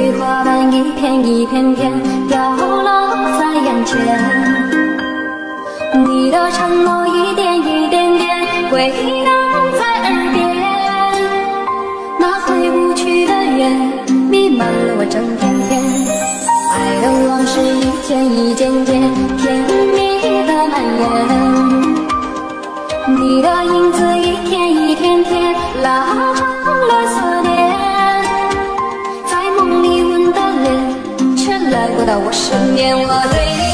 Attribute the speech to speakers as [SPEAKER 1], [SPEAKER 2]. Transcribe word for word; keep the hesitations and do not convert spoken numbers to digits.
[SPEAKER 1] 菊花瓣一片一片片飘落在眼前，你的承诺一点一点点回荡在耳边，那回不去的缘弥漫了我整片天，爱的往事一件一件件甜蜜的蔓延，你的影子一天一天天拉长了思念，在梦里吻的脸却来不到我身边，我对你